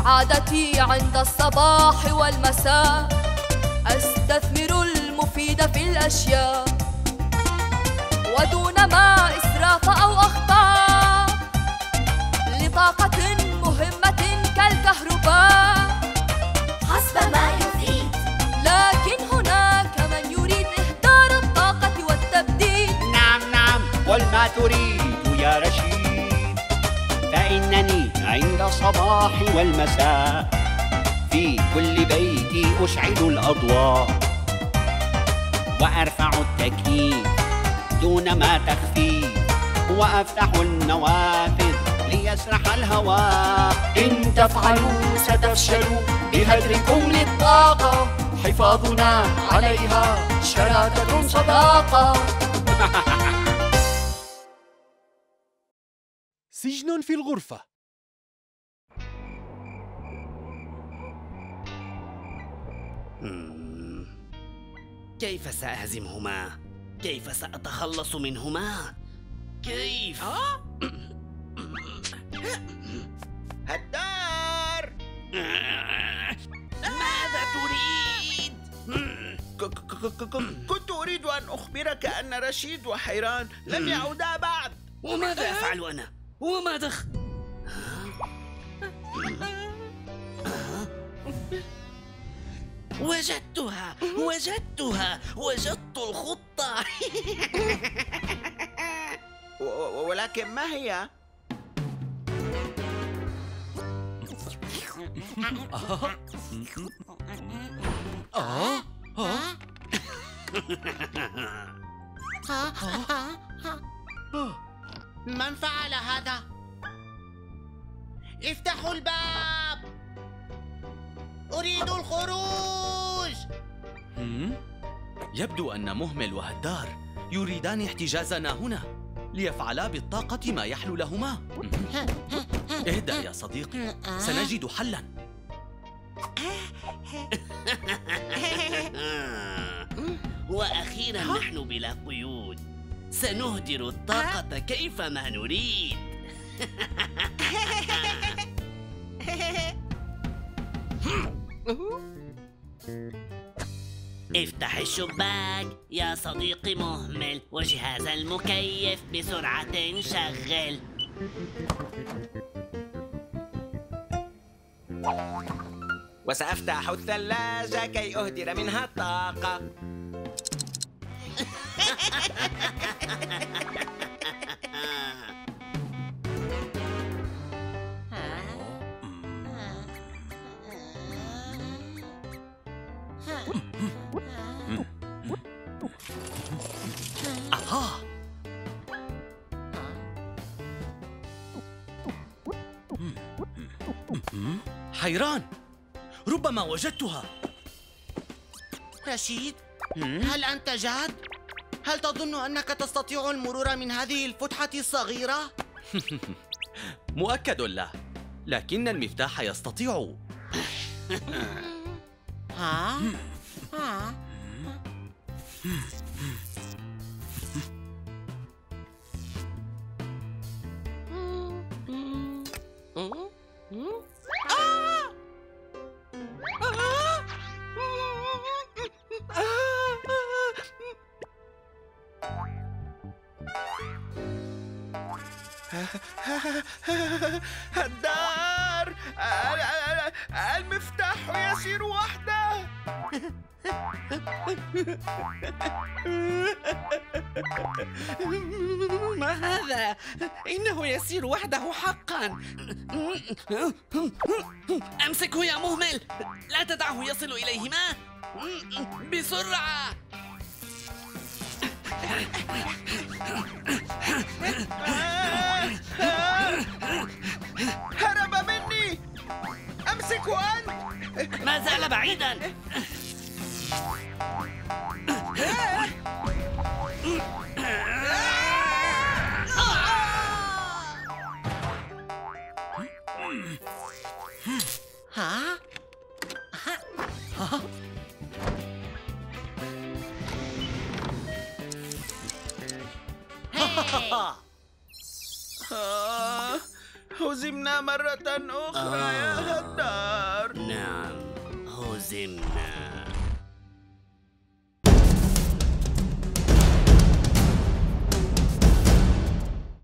عادتي عند الصباح والمساء أستثمر المفيد في الأشياء ودون ما إسراف أو أخطاء لطاقة مهمة كالكهرباء حسب ما يفيد. لكن هناك من يريد إهدار الطاقة والتبديد. نعم قل ما تريد يا رشيد، فإنني عند الصباح والمساء في كل بيتي أشعل الأضواء وأرفع التكييف دون ما تخفيف وأفتح النوافذ ليسرح الهواء. إن تفعلوا ستفشلوا بهدركم للطاقة، حفاظنا عليها شراكة صداقة. سجن في الغرفة. كيف سأهزمهما؟ كيف سأتخلص منهما؟ كيف؟ هدار، ماذا تريد؟ كنت أريد أن أخبرك أن رشيد وحيران لم يعودا بعد. وماذا أفعل أنا؟ وماذا وجدت الخطة. ولكن ما هي؟ من فعل هذا؟ افتحوا الباب، أريد الخروج. يبدو أن مهمل وهدار يريدان احتجازنا هنا ليفعلا بالطاقة ما يحلو لهما. اهدأ يا صديقي، سنجد حلاً. وأخيراً نحن بلا قيود، سنهدر الطاقة كيفما نريد. افتح الشباك يا صديقي مهمل، وجهاز المكيف بسرعة شغل. وسأفتح الثلاجة كي أهدر منها الطاقة. حيران، ربما وجدتها. رشيد، هل أنت جاد؟ هل تظن أنك تستطيع المرور من هذه الفتحة الصغيرة؟ مؤكد لا، لكن المفتاح يستطيع. ها؟ هدار، المفتاح يسير وحده. ما هذا؟ إنه يسير وحده حقاً. أمسكه يا مهمل، لا تدعه يصل إليهما. بسرعة. هرب مني، أمسكه أنت. ما زال بعيداً. ها؟ هزمنا مرة أخرى يا هدار. نعم، هزمنا.